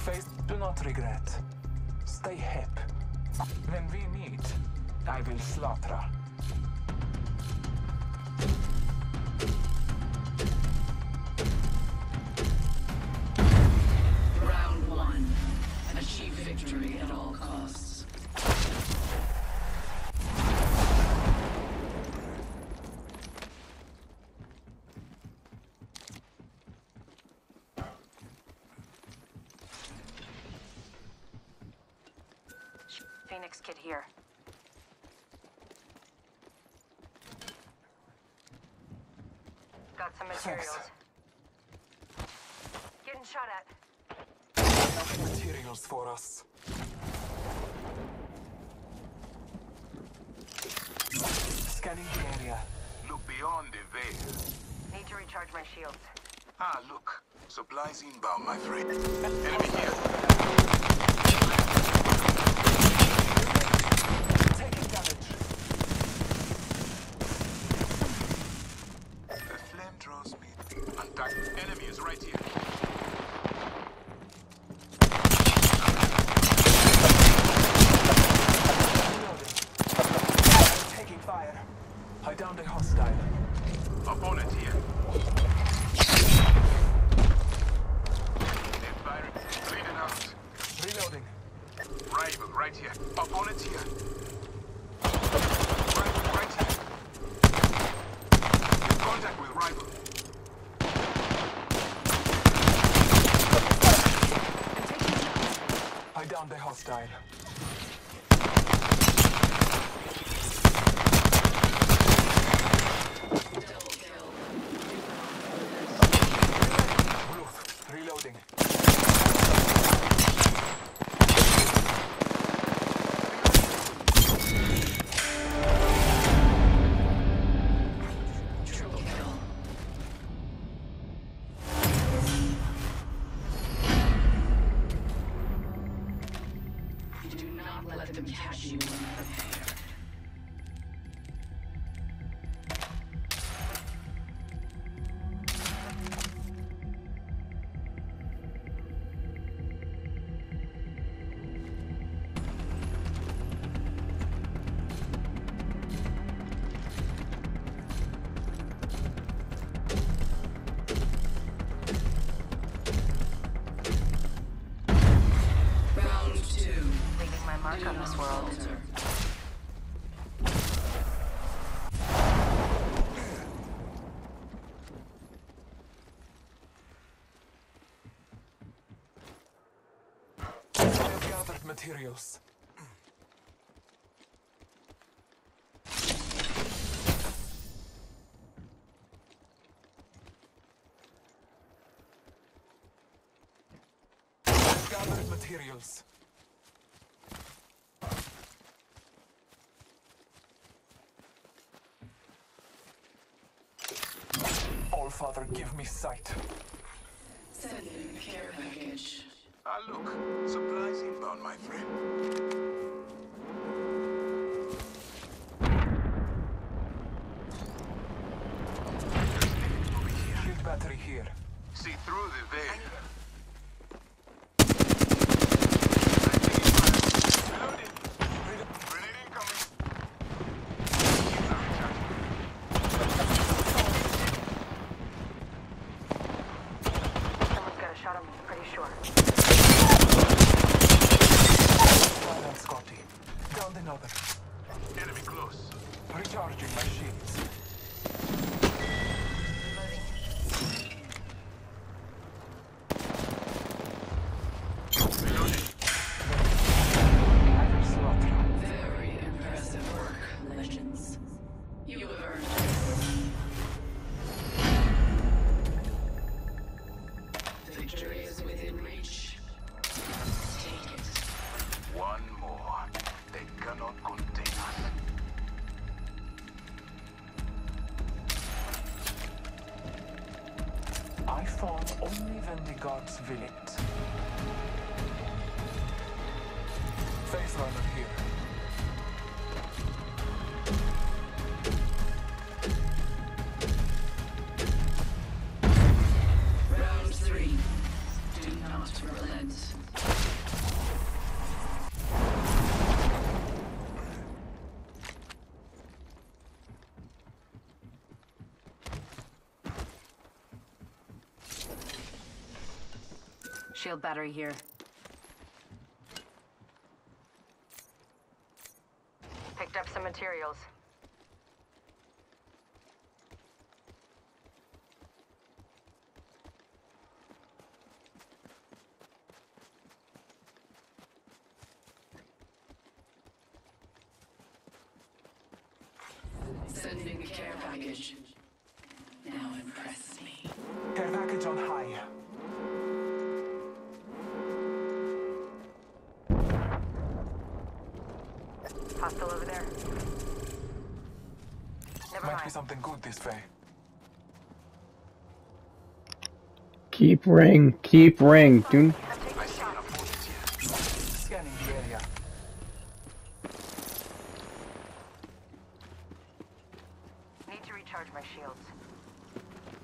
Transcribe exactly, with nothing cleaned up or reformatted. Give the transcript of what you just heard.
Face, do not regret. Stay hip. When we meet, I will slaughter. Round one. Achieve victory at all costs. Phoenix kit here. Got some materials. Thanks. Getting shot at. Enough materials for us. Scanning the area. Look beyond the veil. Need to recharge my shields. Ah, look. Supplies inbound, my friend. Enemy here. Taking damage. The flame draws me. Contact. Enemy is right here. Taking fire. I downed a hostile. Opponent here. They're firing. Bleeding out. Reloading. Rival right here. Opponent here. Rival right here. In contact with rival. I downed a hostile. Ruth, reloading. Triple kill. Do not let them catch you unprepared. Round two. Leaving my mark on this world. Falter. I have gathered materials. I've gathered materials. All Father, give me sight. Sending care package. Ah, look. Supplies inbound, my friend. Over here. Shield battery here. See through the veil. Reloading. Grenade incoming. Shields are recharging. Someone's got a shot on me, pretty sure. Well done, Scotty. Downed another. Enemy close. Recharging my shields. Reloading. Reloading. I will slaughter. Very impressive work, Legends. You have earned this. Victory is within reach. Take it. One more. They cannot contain us. I fall only when the gods will it. Phase runner here. Round three. Do not relent. Shield battery here. Picked up some materials. Sending the care package. Now impress me. Care package on high. Hostile over there. Never Might be mind. something good this way. Keep ring, keep ring. Do I'm taking shots. Scanning the area. Need to recharge my shields.